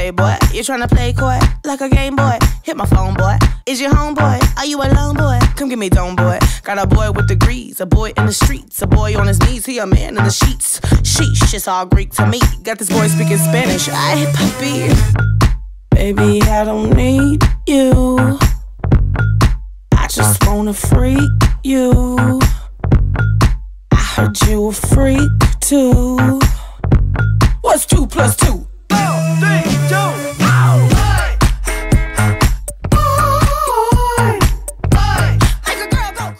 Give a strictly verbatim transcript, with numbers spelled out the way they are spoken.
playboy. You tryna play coy like a game boy. Hit my phone, boy. Is your homeboy? Are you alone, boy? Come get me dome, boy. Got a boy with degrees, a boy in the streets, a boy on his knees, he a man in the sheets. Sheesh, it's all Greek to me. Got this boy speaking Spanish. Ay, papi. Baby, I don't need you. I just wanna freak you. I heard you a freak too. What's two plus two?